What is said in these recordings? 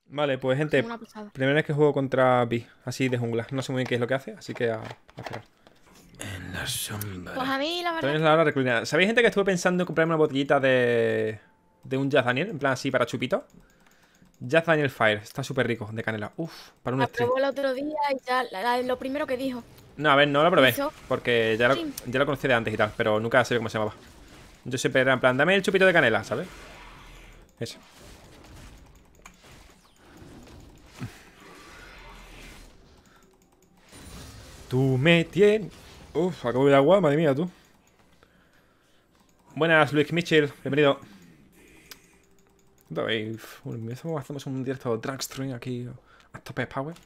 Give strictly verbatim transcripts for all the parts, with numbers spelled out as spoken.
Vale, pues gente, Una pasada. primera vez que juego contra Vi, así de jungla. No sé muy bien qué es lo que hace, así que a, a esperar. En la Pues a sombra. mí la verdad También es que... la hora reclinada. ¿Sabéis, gente, que estuve pensando en comprarme una botellita de. de un Jack Daniel? En plan así para chupito. Jack Daniel Fire, está súper rico, de canela. Uf, para un La stream. probó el otro día y ya, la- la- lo primero que dijo. No, a ver, no lo probé, Hizo porque ya lo, stream. ya lo conocí de antes y tal, pero nunca sabía cómo se llamaba. Yo siempre era en plan, dame el chupito de canela, ¿sabes? Eso. Tú me tienes. Uf, acabo de agua, madre mía, tú. Buenas, Luis Mitchell, bienvenido. Dave, hacemos un directo drag stream aquí a tope de power.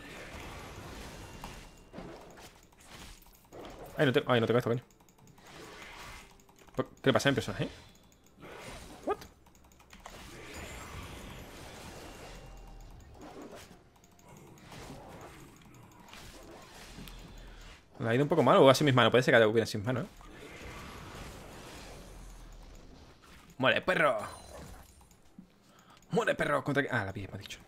Ay, no, te, ay, no tengo esto, coño. ¿Qué le pasa a mi personaje? What? Le ha ido un poco mal o así mis manos. Puede ser que haya hubiera sin manos, ¿eh? Muere, perro. Muere, perro. Contra... Ah, la pilla, me ha dicho.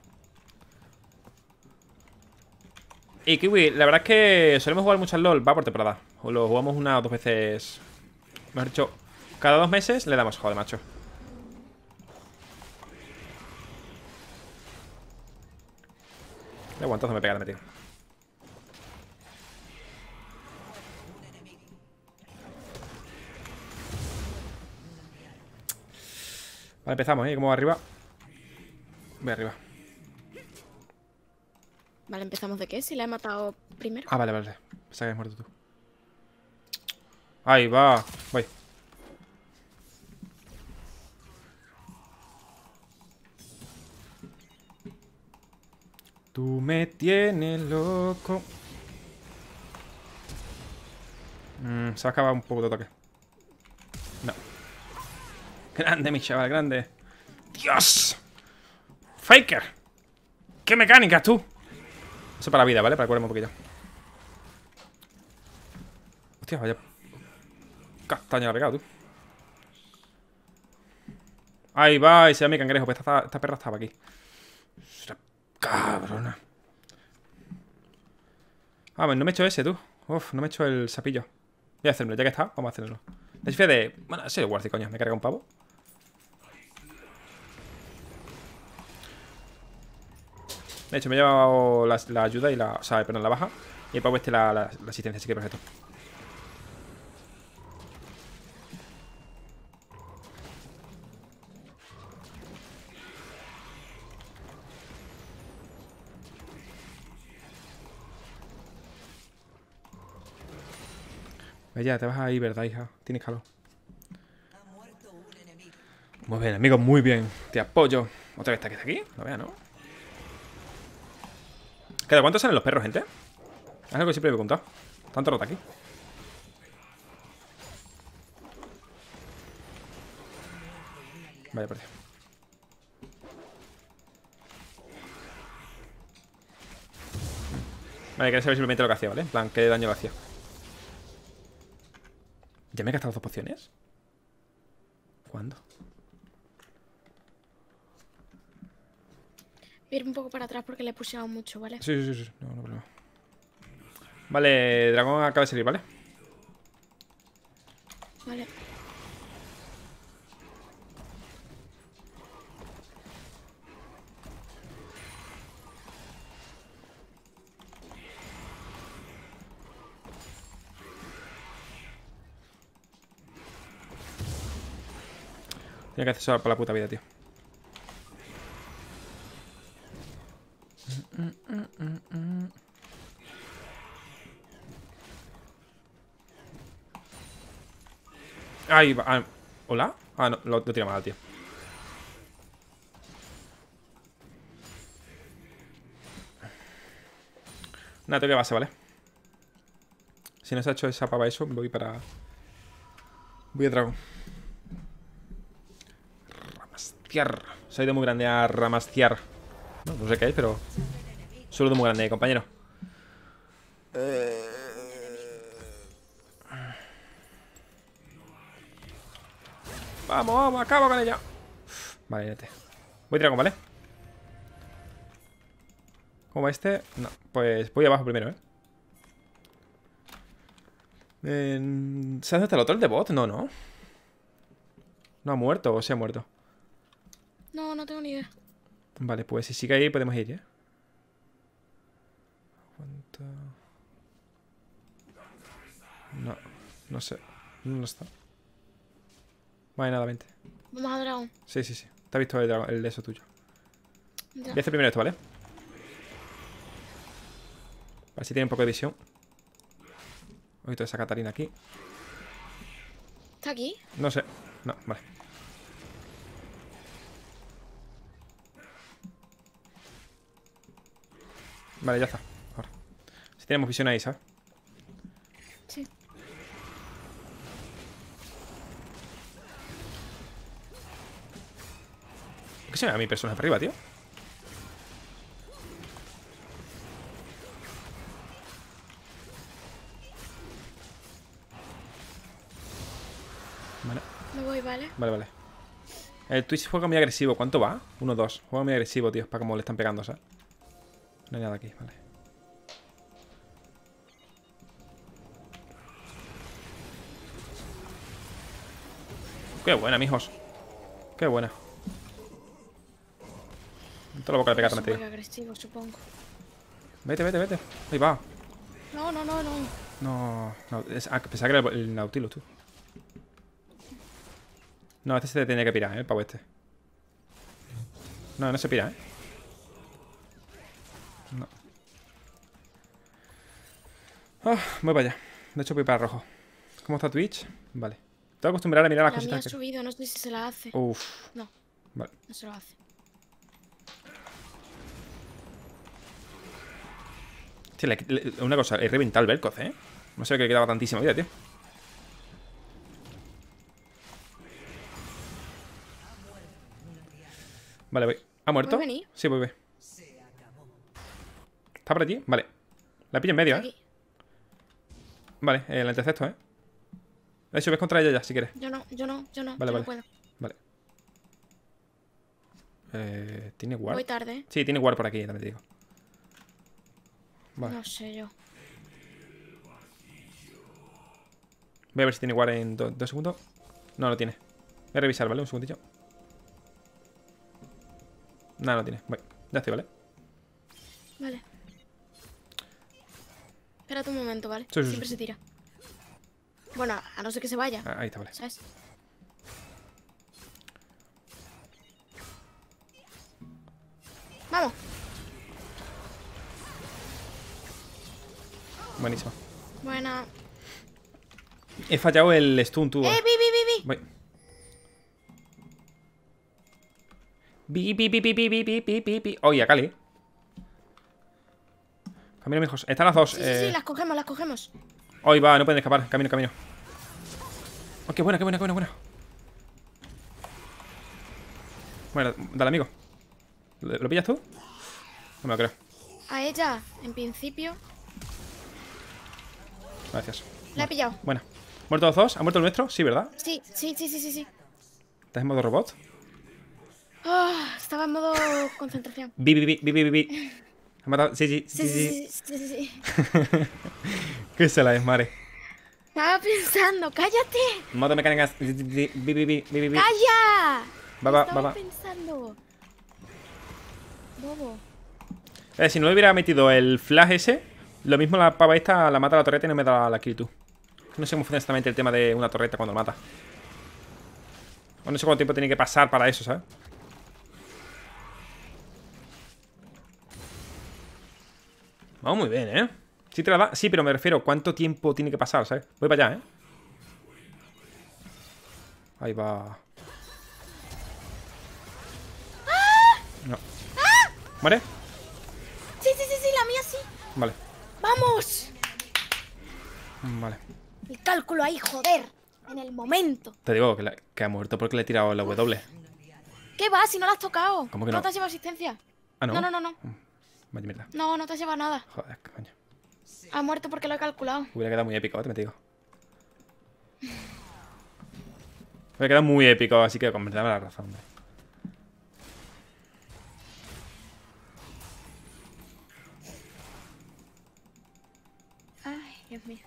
Y Kiwi, la verdad es que solemos jugar mucho al LoL, va por temporada. O lo jugamos una o dos veces. Mejor dicho, cada dos meses le damos, joder, macho. De aguantazo me pega, le he metido. Vale, empezamos, ¿eh? ¿Cómo va arriba? Voy arriba. Vale, ¿empezamos de qué? Si la he matado primero. Ah, vale, vale. Pensaba que habías muerto tú. Ahí va. Voy. Tú me tienes loco. Mm, se va a acabar un poco de ataque. No. Grande, mi chaval, grande. ¡Dios! ¡Faker! ¡Qué mecánica, tú! Eso para la vida, ¿vale? Para curarme un poquito. Hostia, vaya castaña la ha pegado, tú. Ahí va, y se va mi cangrejo. Pues esta, esta perra estaba aquí. Cabrona. Ah, pues no me he hecho ese, tú. Uf, no me he hecho el sapillo. Voy a hacerlo, ya que está, vamos a hacerlo. La chifre de... Bueno, ese es Warzi, coño. Me carga un pavo. De hecho, me he llevado la, la ayuda y la... O sea, perdón, la baja. Y el pavo este la, la, la asistencia, así que perfecto. Ya, te vas a ir, ¿verdad, hija? Tienes calor. Muy bien, amigo, muy bien. Te apoyo. ¿Otra vez está que está aquí? No vea, ¿no? ¿Cada cuánto salen los perros, gente? Es algo que siempre me he preguntado. Tanto rota aquí. Vale, por Dios. Vale, quería saber simplemente lo que hacía, ¿vale? En plan, qué daño lo hacía. ¿Ya me he gastado dos pociones? ¿Cuándo? Voy a ir un poco para atrás porque le he pusheado mucho, ¿vale? Sí, sí, sí, sí. No, no problema. Vale, dragón acaba de salir, ¿vale? Vale. Tiene que hacer eso por la puta vida, tío. Ahí va. Ah, ¿hola? Ah, no, lo, lo tira mal, tío. Nada, tengo que base, ¿vale? Si no se ha hecho esa pava eso, voy para... Voy a dragón. Ramastiar. Se ha ido muy grande a ramastiar. No, no sé qué es, pero... Solo de muy grande, compañero. Vamos, vamos, acabo con ella. Vale, vete. Voy dragón, ¿vale? ¿Cómo va este? No, pues voy abajo primero, ¿eh? En... ¿Sabes dónde está el otro? ¿El de bot? No, no. No ha muerto o se ha muerto. No, no tengo ni idea. Vale, pues si sigue ahí podemos ir, ¿eh? Aguanta. No, no sé. No está. Vale, nada, vente. Vamos a dragón. Sí, sí, sí. Te has visto el, dragón- el de eso tuyo. Ya. Voy a hacer primero esto, ¿vale? A ver si tiene un poco de visión. Ojito esa Catarina aquí. ¿Está aquí? No sé. No, vale. Vale, ya está. Ahora. Si tenemos visión ahí, ¿sabes? Sí. ¿Por qué se me da mi personaje para arriba, tío? Vale, Me voy, ¿vale? vale, vale. El Twitch juega muy agresivo. ¿Cuánto va? uno dos. Juega muy agresivo, tío. Para cómo le están pegando, ¿sabes? No hay nada aquí, vale. Qué buena, mijos. Qué buena. Toda la boca de pegata me Súper tío. agresivo, supongo. Vete, vete, vete. Ahí va. No, no, no, no. No, no. Es, ah, pensaba que era el Nautilus, tú. No, este se tenía que pirar, ¿eh? El pavo este. No, no se pira, ¿eh? No. Ah, voy para allá. De hecho, voy para rojo. ¿Cómo está Twitch? Vale. Te voy a acostumbrar a mirar las La mía ha cositas que... subido, no sé si se la hace. Uf. No, Vale. no se lo hace. Sí, le- le- una cosa, he reventado el Vel'Koz, ¿eh? No sé que le quedaba tantísima vida, tío. Vale, voy. ¿Ha muerto? ¿Puedes venir? Sí, voy, voy. ¿Está por aquí? Vale. La pillo en medio, ¿eh? Aquí. Vale, eh, la intercepto, ¿eh? De hecho, ves contra ella ya, si quieres. Yo no, yo no, yo no, Vale, yo vale. no puedo. Vale. Eh, ¿Tiene ward? Voy tarde, ¿eh? Sí, tiene ward por aquí, también te digo. Vale. No sé yo. Voy a ver si tiene ward en do- dos segundos. No, no tiene. Voy a revisar, ¿vale? Un segundillo. No, no tiene. Voy. Ya estoy, ¿vale? Vale. Espérate un momento, ¿vale? Sí, sí, Siempre sí. se tira. Bueno, a no ser que se vaya, Ah, ahí está, vale. ¿sabes? Vamos. Buenísimo. Buena. He fallado el stun, tú. ¡Eh, vi, vi, vi, vi! Voy. Bi, bi, bi, bi, bi, bi, bi, bi, bi, bi. Oye, a Cali. Camino, mijos. Están las dos. Sí, sí, eh... sí, las cogemos, las cogemos. Hoy va, no pueden escapar. Camino, camino. Oh, qué buena, qué buena, qué buena, buena. Bueno, dale, amigo. ¿Lo, lo pillas tú? No me lo creo. A ella, en principio, Gracias. la he pillado. Buena. ¿Muertos los dos? ¿Ha muerto el nuestro? Sí, ¿verdad? Sí, sí, sí, sí, sí, sí. ¿Estás en modo robot? Ah, estaba en modo concentración. Bi, bi, bi, bi, bi, bi. ¿Ha matado? Sí, sí, Sí, sí, sí, sí. sí, sí, sí, sí. ¿Qué se la desmare? Estaba pensando, cállate. Modo mecánicas. Bi, bi, bi, bi, bi, bi, bi. ¡Calla! Va, va, Estaba va, va. pensando. Bobo. Eh, si no le hubiera metido el flash ese, lo mismo la pava esta la mata a la torreta y no me da la kill tú. No sé cómo funciona exactamente el tema de una torreta cuando la mata. O no sé cuánto tiempo tiene que pasar para eso, ¿sabes? Vamos muy bien, ¿eh? Sí te la da, sí, pero me refiero cuánto tiempo tiene que pasar, ¿sabes? Voy para allá, ¿eh? Ahí va. No. ¿Muere? Sí, sí, sí, sí, la mía sí. Vale, ¡Vamos! vale. El cálculo ahí, joder. En el momento. Te digo que, la- que ha muerto porque le he tirado la W. ¿Qué va? Si no la has tocado. ¿Cómo que no? te has llevado asistencia. Ah, ¿no? No, no, no, no. Vaya mierda. No, no te has llevado nada. Joder, coño. Ha muerto porque lo he calculado. Hubiera quedado muy épico, te me digo. Hubiera quedado muy épico, así que con verdad me la razón, hombre. Dios mío.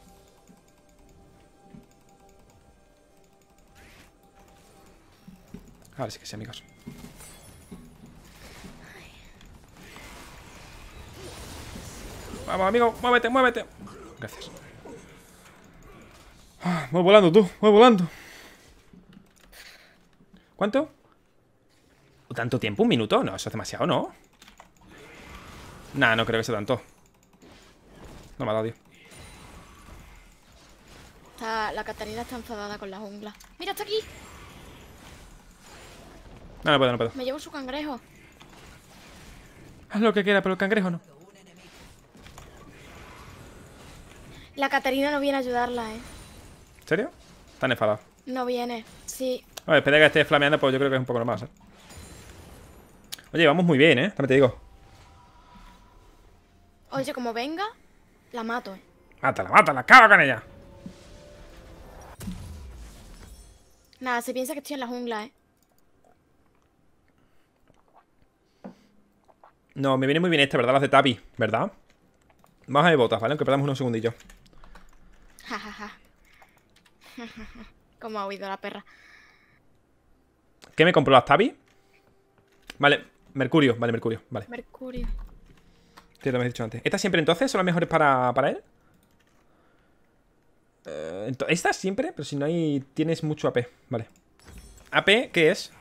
Ahora sí que sí, amigos. Vamos, amigo, muévete, muévete. Gracias. Ah, voy volando, tú, voy volando. ¿Cuánto? ¿Tanto tiempo? ¿Un minuto? No, eso es demasiado, ¿no? Nah, no creo que sea tanto. No me ha dado, tío. Está, la Catarina está enfadada con la jungla. ¡Mira, está aquí! No, no puedo, no puedo. Me llevo su cangrejo. Haz lo que quiera, pero el cangrejo no. La Catarina no viene a ayudarla, ¿eh? ¿En serio? Están enfadados. No viene, sí. A ver, espera que esté flameando, pues yo creo que es un poco normal, ¿eh? Oye, vamos muy bien, ¿eh? También te digo. Oye, como venga, la mato, ¿eh? Mátala, mátala, acaba con ella. Nada, se piensa que estoy en la jungla, ¿eh? No, me viene muy bien este, ¿verdad? Las de Tabi, ¿verdad? Vamos a ver botas, ¿vale? Aunque perdamos unos segundillos. Ja, ja, ja. Cómo ha huido la perra. ¿Qué me compró las Tabi? Vale, Mercurio, vale, Mercurio, vale. Mercurio. Te lo habéis dicho antes. ¿Estas siempre entonces son las mejores para, para él? Eh, ento- Estas siempre, pero si no hay... Tienes mucho A P, vale. ¿A P qué es?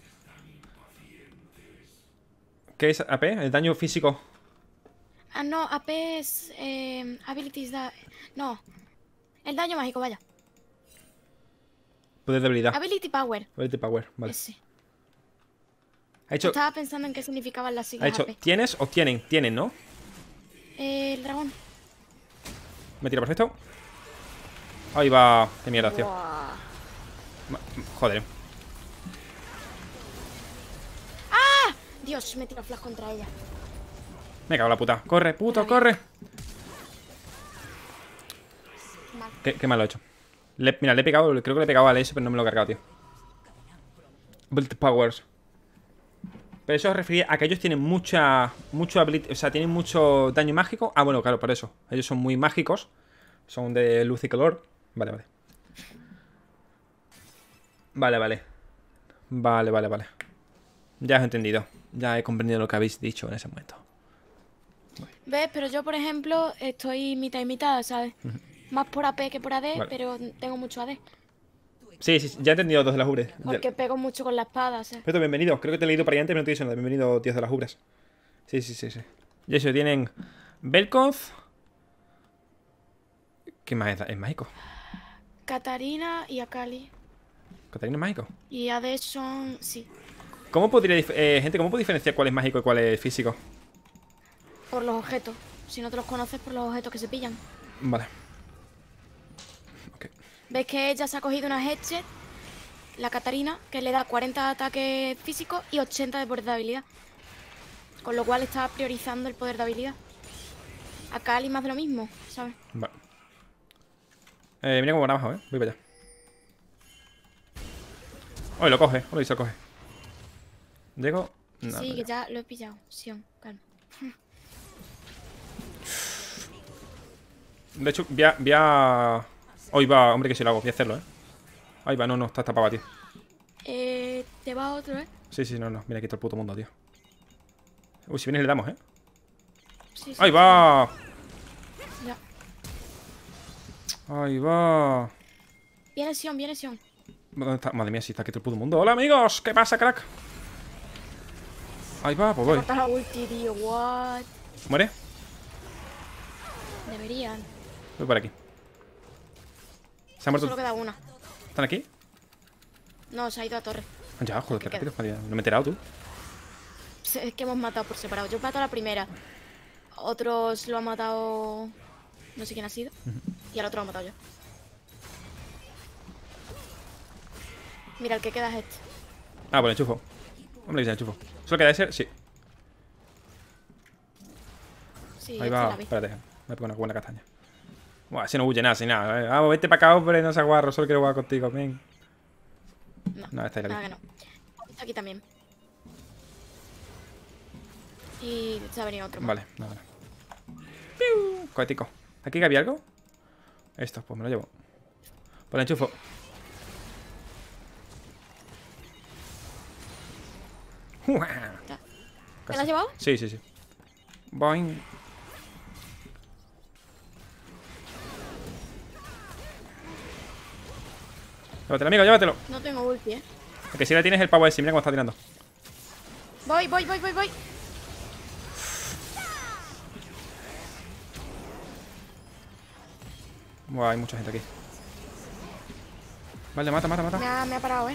¿Qué es A P? El daño físico. Ah, no, A P es... Eh, abilities da... No. El daño mágico, vaya. Poder de habilidad. Ability Power. Ability Power, vale. Ese. Ha hecho... Estaba pensando en qué significaban las Ha siglas hecho... A P. ¿Tienes o tienen? Tienen, ¿no? Eh, el dragón. Me tira perfecto. Ahí va. Qué mierda, tío. Buah. Ma- Joder. Dios, me tiro flash contra ella. Me cago en la puta. Corre, puto, Vale. corre. Mal. Qué, qué mal lo he hecho. Le- mira, le he pegado, creo que le he pegado al S, pero no me lo he cargado, tío. Build powers. Pero eso se refería a que ellos tienen mucha. Mucho ability, o sea, tienen mucho daño mágico. Ah, bueno, claro, por eso. Ellos son muy mágicos. Son de luz y color. Vale, vale. Vale, vale. Vale, vale, vale. Ya os he entendido. Ya he comprendido lo que habéis dicho en ese momento. ¿Ves? Pero yo, por ejemplo, estoy mitad y mitad, ¿sabes? Más por A P que por A D, Vale. pero tengo mucho A D. Sí, sí, sí, ya he entendido dos de las ubres. Porque pego mucho con la espada, ¿sabes? Pero bienvenido. Creo que te he leído para allá antes, pero no te he dicho nada. Bienvenido, tíos de las ubres. Sí, sí, sí, sí. Y eso, tienen Vel'Koz. ¿Qué más es? ¿Es mágico? Katarina y Akali. ¿Catarina es mágico? Y A D son... sí. ¿Cómo podría, dif- eh, gente, cómo puedo diferenciar cuál es mágico y cuál es físico? Por los objetos. Si no te los conoces, por los objetos que se pillan. Vale. Ok. ¿Ves que ella se ha cogido una headset? La Katarina, que le da cuarenta de ataque físico y ochenta de poder de habilidad. Con lo cual está priorizando el poder de habilidad. Akali más de lo mismo, ¿sabes? Vale. Eh, mira cómo van abajo, eh. Voy para allá. Oye, lo coge. Oye, se lo coge. Llego. No, sí, no que llego. ya lo he pillado. Sion, calma. De hecho, voy a... Voy a... Hoy va, hombre, que si lo hago. Voy a hacerlo, eh. Ahí va, no, no, está tapado, tío. Eh, ¿te va otro, eh? Sí, sí, no, no. Mira, quito el puto mundo, tío. Uy, si vienes le damos, eh. Sí, sí. ¡Ahí va! Ya. ¡Ahí va! Viene Sion, viene Sion. ¿Dónde está? Madre mía, si está aquí todo el puto mundo. ¡Hola, amigos! ¿Qué pasa, crack? Ahí va, pues voy. Corta la ulti, tío. What? ¿Muere? Deberían. Voy por aquí. ¿Se ha muerto? Solo queda una. ¿Están aquí? No, se ha ido a torre. Ya, joder, qué ¿Qué rápido. Madre mía, no me he enterado, tú. Es que hemos matado por separado. Yo he matado a la primera. Otros lo ha matado... No sé quién ha sido. Y al otro lo he matado yo. Mira, el que queda es este. Ah, bueno, enchufo. Hombre, que se enchufo. ¿Solo queda ese? Sí. Sí, Ahí este va. la vi. Espérate. Me pongo una buena castaña. Buah, ese no huye nada, sin nada. Eh. Vamos, vete para acá, hombre, no seas guarro. Solo quiero jugar contigo, ven. No, No, esta ahí la nada vi. que no. Está aquí también. Y se ha venido otro más. Vale, nada, nada. Piu, cohetico. ¿Aquí había algo? Esto, pues me lo llevo. Pues lo enchufo. Ya. ¿Te lo has llevado? Sí, sí, sí. Boing. Llévatelo, amigo, llévatelo. No tengo ulti, eh. Que si le tienes el pavo ese, mira cómo está tirando. Voy, voy, voy, voy, voy. Buah, hay mucha gente aquí. Vale, mata, mata, mata. Me ha, me ha parado, eh.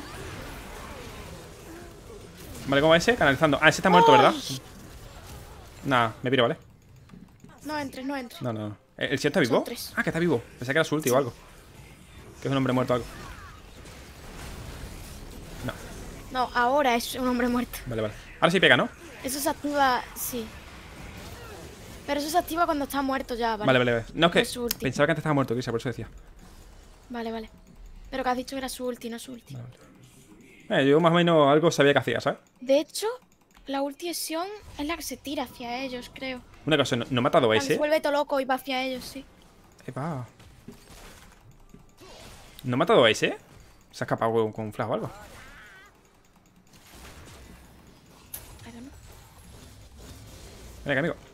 Vale, ¿cómo va ese? Canalizando. Ah, ese está muerto, ¿verdad? ¡Ay! Nah, me piro, ¿vale? No entres, no entres. No, no, no. ¿El el está vivo? Son tres. Ah, que está vivo. Pensé que era su ulti o algo. Que es un hombre muerto o algo. No. No, ahora es un hombre muerto. Vale, vale. Ahora sí pega, ¿no? Eso se activa, sí. Pero eso se activa cuando está muerto ya, ¿vale? Vale, vale, vale. No, es que es su ulti. pensaba que antes estaba muerto, Kisa, por eso decía. Vale, vale. Pero que has dicho que era su ulti, no su ulti. Eh, yo más o menos algo sabía que hacía, ¿sabes? De hecho, la ulti de Sion es la que se tira hacia ellos, creo. Una cosa, ¿no, no he matado a Cuando ese? se vuelve todo loco y va hacia ellos, sí. Epa. ¿No he matado a ese? ¿Se ha escapado con, con un flash o algo? I don't know. Venga, amigo.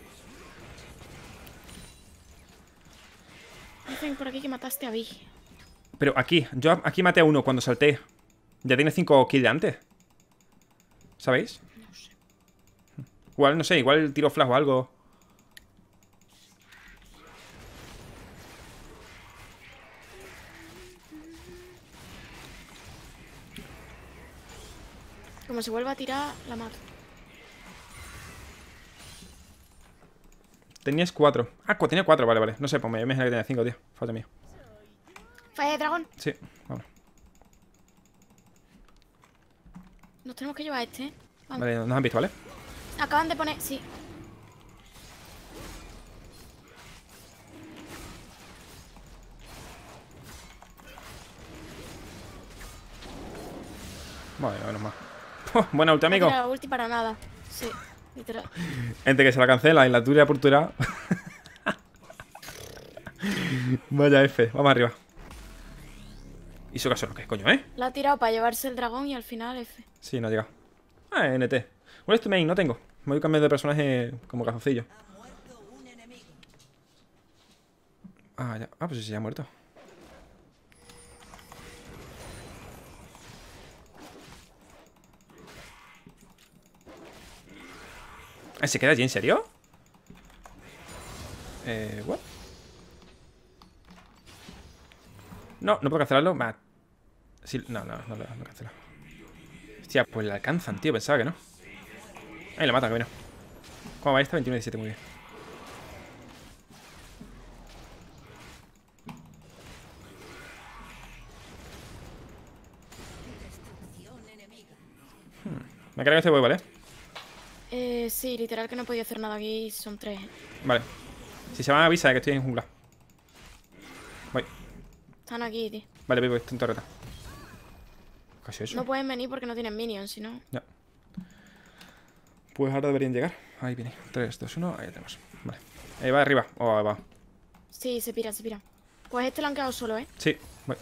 Dicen por aquí que mataste a Vi. Pero aquí, yo aquí maté a uno cuando salté. Ya tiene cinco kills de antes. ¿Sabéis? No sé. Igual, no sé, igual tiro flash o algo. Como se vuelva a tirar, la mato. Tenías cuatro. Ah, cu- tenía cuatro, vale, vale. No sé, pues me imagino que tenía cinco, tío. Falta mío. Falla de dragón. Sí, vamos. Nos tenemos que llevar a este, ¿eh? Vamos. Vale, nos han visto, ¿vale? Acaban de poner... Sí. Vale, menos mal. Buena ulti, No amigo. tira la ulti para nada. Sí, literal. Gente que se la cancela y la tuya por tuya. Vaya F, vamos arriba. ¿Y su caso no? ¿Qué coño, eh? La ha tirado para llevarse el dragón y al final F. Sí, no ha llegado. Ah, N T. ¿Cuál es tu main? No tengo. Me voy cambiando de personaje como calzoncillo. Ah, ya. Ah, pues sí, sí, ya ha muerto. Ah, ¿se queda allí? ¿En serio? Eh, ¿what? No, no puedo cancelarlo. Va. Sí, no, no, no, no, no cancela. Hostia, pues le alcanzan, tío. Pensaba que no. Ahí lo matan, que vino. ¿Cómo va esta? veintiuno diecisiete, muy bien. Hmm. Me cargo este huevo, ¿vale? Eh, sí, literal que no he podido hacer nada aquí. Son tres. Vale. Si se van a avisar de que estoy en jungla. Voy. Están aquí, tío. Vale, voy, voy, estoy en torreta. Casi eso. No pueden venir porque no tienen minions, si no... Ya. Pues ahora deberían llegar. Ahí viene. tres, dos, uno. Ahí tenemos. Vale. Ahí va arriba. Oh, ahí va. Sí, se pira, se pira. Pues este lo han quedado solo, ¿eh? Sí. Voy.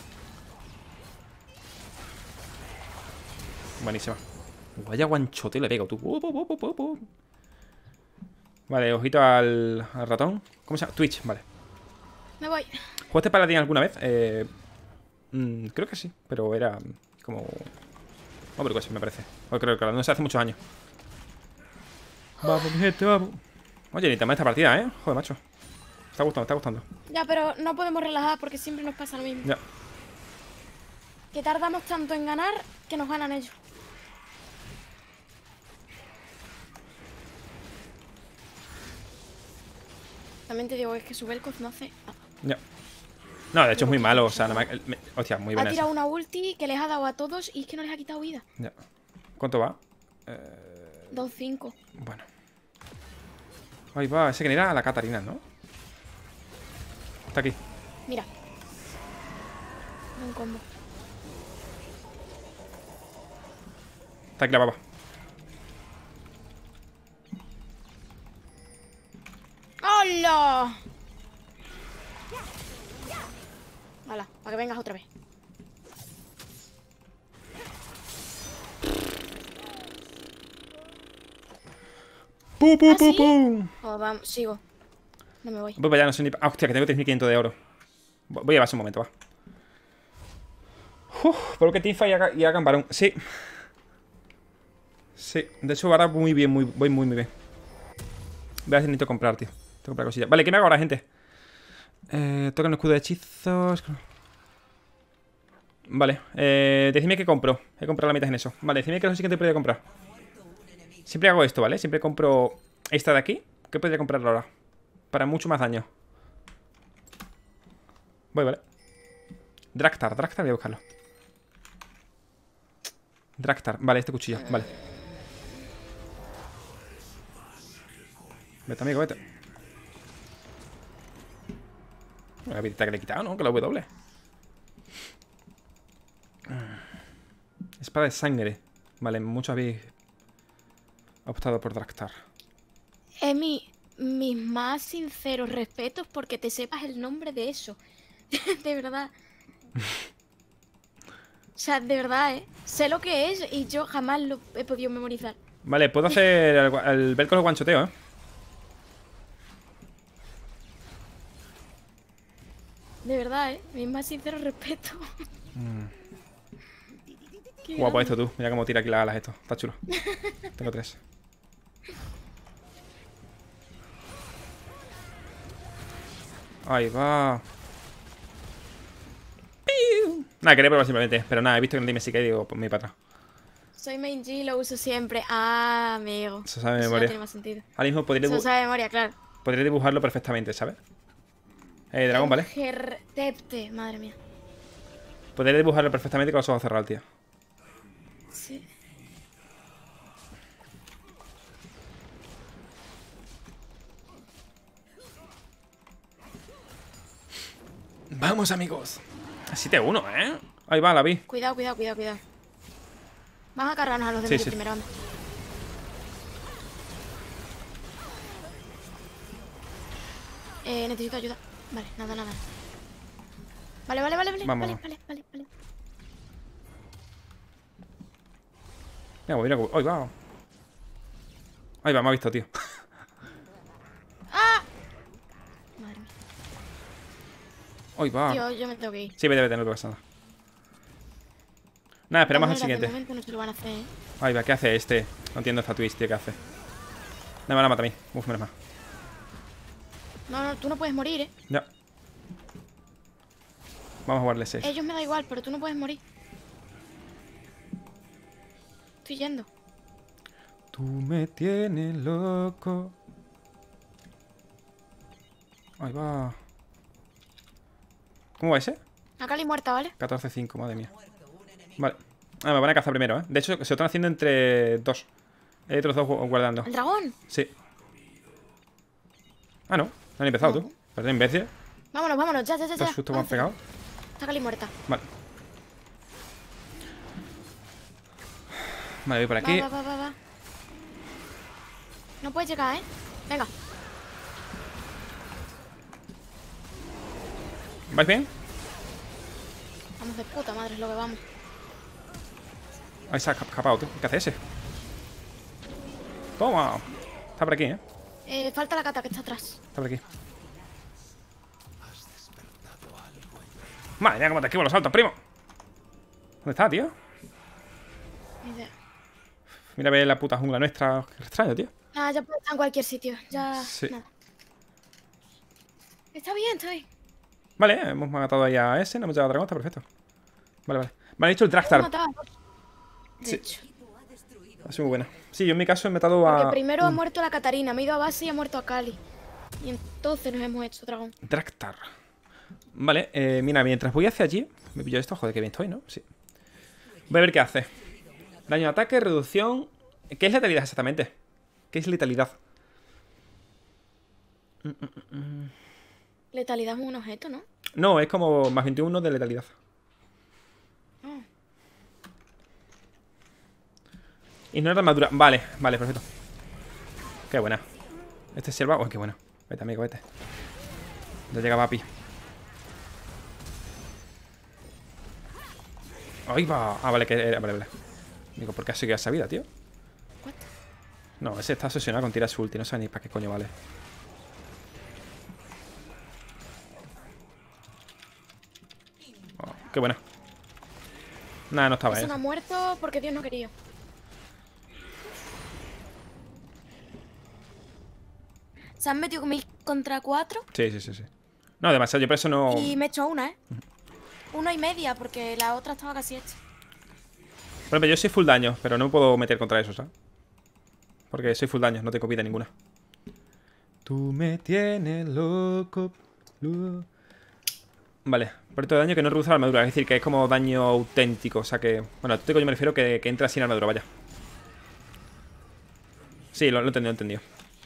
Buenísima. Vaya guanchote le pego, tú. Uh, uh, uh, uh, uh. Vale, ojito al, al ratón. ¿Cómo se llama? Twitch, vale. Me voy. ¿Jugaste Paladín alguna vez? Eh, mm, creo que sí, pero era como... Hombre, pues me parece. O creo que no sé, hace muchos años. Vamos, mi gente, vamos. Oye, ni tema esta partida, ¿eh? Joder, macho. Me está gustando, me está gustando. Ya, pero no podemos relajar porque siempre nos pasa lo mismo. Ya. Que tardamos tanto en ganar que nos ganan ellos. También te digo, es que su Vel'Koz no hace nada. Ya. No, de hecho es muy malo, o sea, nada más... me- Hostia, muy Ha buena tirado esa. una ulti que les ha dado a todos y es que no les ha quitado vida. Ya. ¿Cuánto va? Eh, dos cinco. bueno. Ahí va, ese que era la Catarina, ¿no? Está aquí. Mira. Un combo. Está aquí la baba. ¡Hola! Hala, para que vengas otra vez. ¡Pu, pu, ¿Ah, pu, sí? pu! Oh, vamos, sigo. No me voy. Voy para allá, no sé ni... Ah, hostia, que tengo tres mil quinientos de oro. Voy a llevarse un momento, va. Uf, por lo que Teamfight y a, y a Cambarón. Sí. Sí, de hecho ahora muy bien, muy, voy muy, muy bien. Voy a ver si necesito comprar, tío. Tengo que comprar cosillas. Vale, ¿qué me hago ahora, gente? Eh, toca un escudo de hechizos. Vale, eh, decidme qué compro. He comprado la mitad en eso. Vale, decidme qué es lo siguiente que podría comprar. Siempre hago esto, ¿vale? Siempre compro esta de aquí. ¿Qué podría comprar ahora? Para mucho más daño. Voy, vale. Draktar, Draktar, voy a buscarlo. Draktar, vale, este cuchillo, vale. Vete, amigo, vete. La vidita que le he quitado, ¿no? Que la W. Espada de sangre. Vale, muchos habéis optado por Draktar. Emi, mis más sinceros respetos porque te sepas el nombre de eso. De verdad. O sea, de verdad, ¿eh? Sé lo que es y yo jamás lo he podido memorizar. Vale, puedo hacer el, el ver con el guanchoteo, ¿eh? De verdad, ¿eh? Mis más sinceros respetos. Mm. Qué Guapo grande. esto, tú. Mira cómo tira aquí las alas esto. Está chulo. Tengo tres. Ahí va. ¡Piu! Nada, quería probar simplemente. Pero nada, he visto que en el Dime sí que digo, pues me voy para atrás. Soy main G, lo uso siempre. Ah, amigo. Eso sabe de Eso ya memoria. tiene más sentido. Ahora mismo podría, Eso dibu sabe de memoria, claro. podría dibujarlo perfectamente, ¿sabes? Eh, dragón, ¿vale? Gertepte, madre mía. Podría dibujarlo perfectamente con los ojos cerrados, tío. Sí. Vamos, amigos. siete uno, ¿eh? Ahí va, la vi. Cuidado, cuidado, cuidado, cuidado. Vamos a cargarnos a los de Sí, medio sí. primero, anda. Eh, necesito ayuda. Vale, nada, nada. Vale, vale, vale, vale. Vámonos. Vale, vale, vale, vale. Mira, mira, ahí va. Ahí va, me ha visto, tío. ¡Ah! Madre mía. Ahí va. Tío, yo me tengo que ir. Sí, vete, vete, no te pasa nada. Nada, esperamos al Las mujeres de siguiente. momento no se lo van a hacer, ¿eh? Ahí va, ¿qué hace este? No entiendo esta twist, tío, ¿qué hace? No, me la mata a mí. Uf, menos mal. No, no, tú no puedes morir, ¿eh? Ya. Vamos a jugarle seis. Ellos me da igual, pero tú no puedes morir. Estoy yendo. Tú me tienes loco. Ahí va. ¿Cómo va ese? A Cali muerta, ¿vale? catorce cinco, madre mía. Vale. Ah, me van a cazar primero, ¿eh? De hecho, se lo están haciendo entre dos. Hay otros dos gu- guardando. ¿El dragón? Sí. Ah, no. No han empezado No. tú. Perdón, imbécil. Vámonos, vámonos, ya, ya, ya. Estos ya. sustos me han Avanza. pegado. Está Cali muerta. Vale. Vale, voy por aquí. Va, va, va, va, va. No puedes llegar, ¿eh? Venga. ¿Vais bien? Vamos de puta madre, es lo que vamos. Ahí se ha escapado, tú. ¿Qué hace ese? Toma. Está por aquí, ¿eh? Eh, falta la cata que está atrás. Está por aquí. Madre mía, cómo te esquivo los saltos, primo. ¿Dónde está, tío? Ni idea. Mira, ve la puta jungla nuestra. Qué extraño, tío. Ah, ya puede estar en cualquier sitio. Ya. Sí. Nada. Está bien, está bien. Vale, hemos matado ahí a ese. No hemos llevado a dragón, está perfecto. Vale, vale. Me han dicho el Hemos Draktar. matado a dos. De Sí. hecho. Ha sido muy buena. Sí, yo en mi caso he matado Porque a. primero ha muerto la Catarina, me he ido a base y ha muerto a Cali. Y entonces nos hemos hecho dragón. Draktar. Vale, eh, mira, mientras voy hacia allí. Me pillo esto, joder, que bien estoy, ¿no? Sí. Voy a ver qué hace. Daño de ataque, reducción. ¿Qué es letalidad exactamente? ¿Qué es letalidad? Letalidad es un objeto, ¿no? No, es como más veintiuno de letalidad. No. Ignora la armadura. Vale, vale, perfecto. Qué buena. Este es selva. Uy, qué bueno. Vete, amigo, vete. Ya llega papi. Ahí va. Ah, vale, que era. Vale, vale. Digo, ¿por qué ha seguido esa vida, tío? What? No, ese está obsesionado con tirar su ulti. No sabe ni para qué coño vale. Oh, qué buena. Nada, no estaba, Eso eh. no ha muerto porque Dios no quería. Se han metido conmigo contra cuatro Sí, sí, sí, sí. No, demasiado. Yo por eso no. y me he hecho una, ¿eh? Una y media porque la otra estaba casi hecha. Por ejemplo, yo soy full daño, pero no me puedo meter contra eso, ¿sabes? Porque soy full daño, no tengo vida ninguna. Tú me tienes loco. loco. Vale, por esto de daño que no reduce la armadura. Es decir, que es como daño auténtico. O sea que... Bueno, auténtico yo me refiero que, que entra sin armadura, vaya. Sí, lo, lo he entendido, lo he entendido.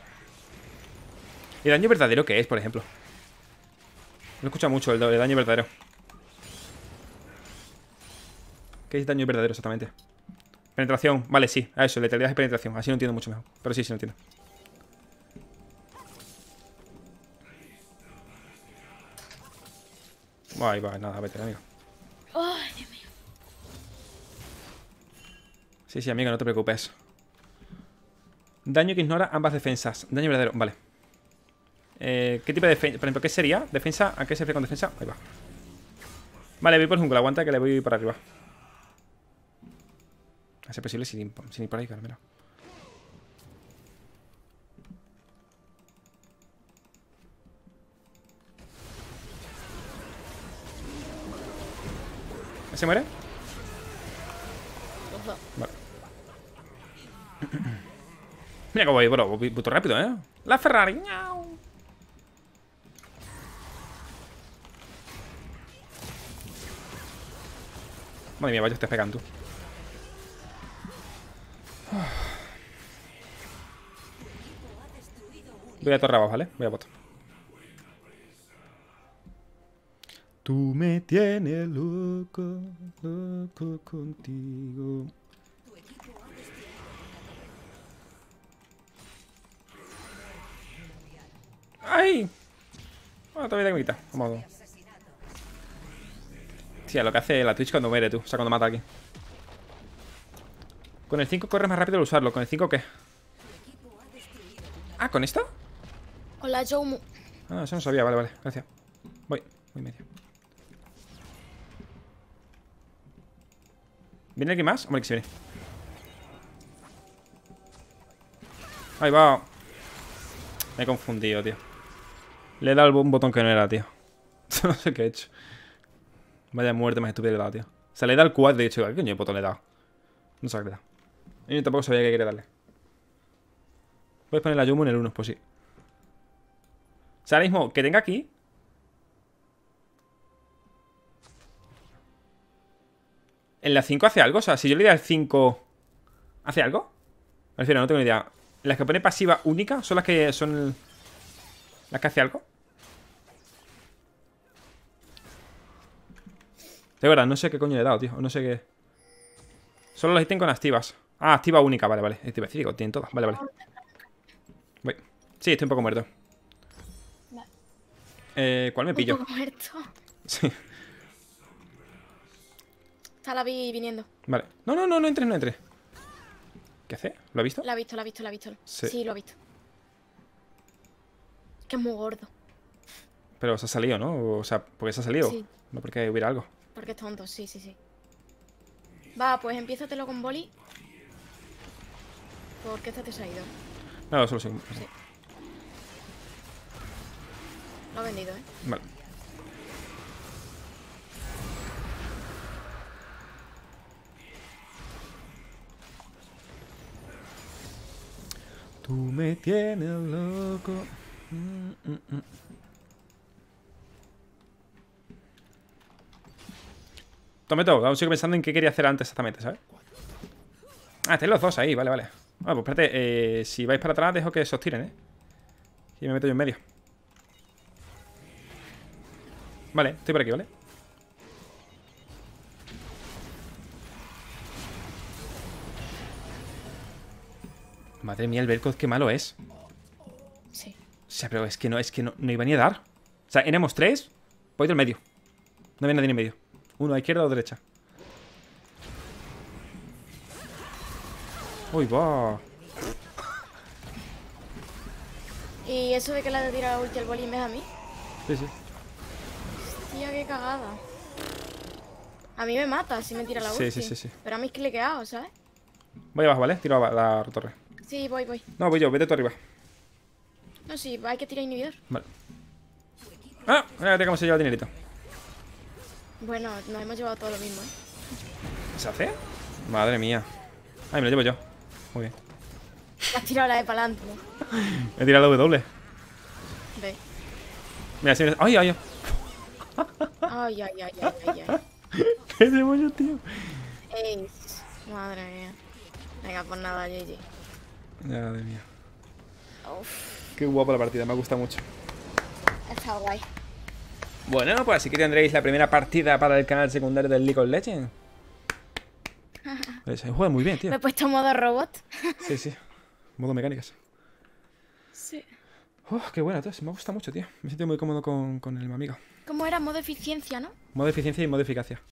¿Y daño verdadero qué es, por ejemplo? No he escuchado mucho el, el daño verdadero. ¿Qué es daño verdadero exactamente? Penetración, vale, sí, a eso, letalidad y penetración. Así lo entiendo mucho mejor, pero sí, sí lo entiendo. Ahí va, nada, vete, amigo. Ay, Dios mío. Sí, sí, amigo, no te preocupes. Daño que ignora ambas defensas. Daño verdadero, vale. eh, ¿Qué tipo de defensa? Por ejemplo, ¿qué sería? ¿Defensa? ¿A qué se refiere con defensa? Ahí va. Vale, voy por jungla, aguanta que le voy por arriba. A ser posible sin, sin ir por ahí, claro, mira. ¿Se muere? Los dos. Vale. Mira cómo voy, bro, voy puto rápido, ¿eh? La Ferrari. ¡Miau! Madre mía, vaya, te pegando tú. Voy a torre abajo, ¿vale? Voy a bot. Tú me tienes loco, loco contigo. ¡Ay! Bueno, todavía tengo quita. Vamos. Tía, lo que hace la Twitch cuando muere tú. O sea, cuando mata aquí. Con el cinco corres más rápido al usarlo. ¿Con el cinco qué? Ah, ¿con esto? Con la Joumu. Ah, eso no sabía. Vale, vale. Gracias. Voy. Voy medio. ¿Viene alguien más? Hombre, que se viene. Ahí va. Me he confundido, tío. Le he dado un botón que no era, tío. No sé qué he hecho. Vaya muerte más estúpida le he dado, tío. O sea, le he dado el cuatro y he dicho, ¿qué coño de botón le he dado? No sé qué le he dado. Y yo tampoco sabía qué quería darle. Puedes poner la Yumu en el uno, pues sí. O sea, ahora mismo, que tenga aquí. ¿En la cinco hace algo? O sea, si yo le doy al cinco, ¿hace algo? Me refiero, no tengo ni idea. Las que pone pasiva única son las que son... Las que hace algo. De verdad, no sé qué coño le he dado, tío. No sé qué... Solo las ítems con activas. Ah, activa única, vale, vale. Te iba a decir, digo, tienen todas, vale, vale. Voy. Sí, estoy un poco muerto. Vale. Eh, ¿cuál me pillo? Un poco muerto. Sí. Está la vi viniendo. Vale. No, no, no, no entres, no entres. ¿Qué hace? ¿Lo ha visto? La ha visto, la ha visto, la ha visto. Sí. Sí, lo ha visto. Que es muy gordo. Pero se ha salido, ¿no? O sea, porque se ha salido. Sí. No porque hubiera algo. Porque es tonto, sí, sí, sí. Va, pues empiézatelo con boli. Porque este te se ha ido. No, solo sí. Sí. Lo ha vendido, ¿eh? Vale. Tú me tienes loco. Mm, mm, mm. Tome todo, aún sigo pensando en qué quería hacer antes exactamente, ¿sabes? Ah, estén los dos ahí, vale, vale. Ah, pues espérate, eh, si vais para atrás dejo que se os tiren, ¿eh? Y me meto yo en medio. Vale, estoy por aquí, ¿vale? Madre mía, el Vel'Koz, qué malo es. Sí. O sea, pero es que no, es que no, no iba ni a dar. O sea, éramos tres. Voy del medio. No había nadie en medio. Uno a izquierda o a derecha. Uy, va. Y eso de que le ha tirado la ulti al boli en vez de a mí. Sí, sí. Tía, qué cagada. A mí me mata si me tira la Sí, ulti. sí, sí, sí. Pero a mí es que le he quedado, ¿sabes? Voy abajo, ¿vale? Tiro a la torre. Sí, voy, voy. No, voy yo, vete tú arriba. No, sí, hay que tirar inhibidor. Vale. Ah, fíjate cómo se lleva el dinerito. Bueno, nos hemos llevado todo lo mismo, ¿eh? ¿Se hace? Madre mía. Ay, me lo llevo yo. Muy bien. Has tirado la de para adelante, ¿no? He tirado la W. Ve. Mira, si me... ¡Ay, ay, ay! Ay, ay, ay, ay, ay, ay. ¿Qué demonios, tío? Ey, madre mía. Venga, pues nada, G G. Madre mía. Uf, Qué guapa la partida, me ha gustado mucho. ha estado guay. Bueno, pues así que tendréis la primera partida para el canal secundario del League of Legends. Se juega muy bien, tío. Me he puesto modo robot. Sí, sí. Modo mecánicas. Sí. Oh, qué buena, tío. Me gusta mucho, tío. Me siento muy cómodo con, con el amigo. ¿Cómo era? Modo eficiencia, ¿no? Modo eficiencia y modo eficacia.